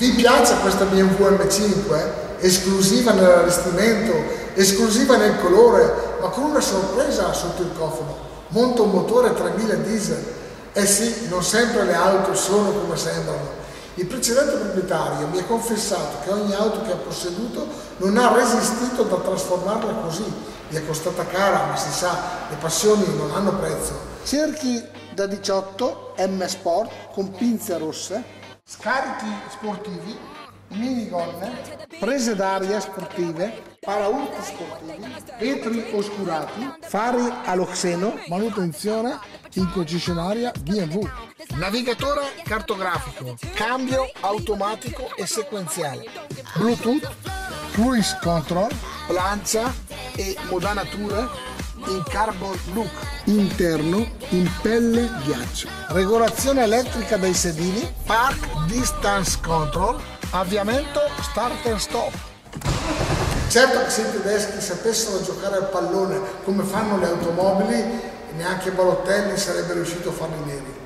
Vi piace questa BMW M5? Esclusiva nell'allestimento, esclusiva nel colore, ma con una sorpresa sotto il cofano. Monta un motore 3000 diesel. Eh sì, non sempre le auto sono come sembrano. Il precedente proprietario mi ha confessato che ogni auto che ha posseduto non ha resistito da trasformarla così. Gli è costata cara, ma si sa, le passioni non hanno prezzo. Cerchi da 18 M Sport con pinze rosse, scarichi sportivi, minigonne, prese d'aria sportive, paraurti sportivi, vetri oscurati, fari aloxeno, manutenzione in concessionaria BMW. Navigatore cartografico, cambio automatico e sequenziale, Bluetooth, cruise control, plancia e modanature in carbon look, interno in pelle ghiaccio, regolazione elettrica dei sedili, park distance control, avviamento start and stop. Certo che se i tedeschi sapessero giocare al pallone come fanno le automobili, neanche Balotelli sarebbe riuscito a farli neri.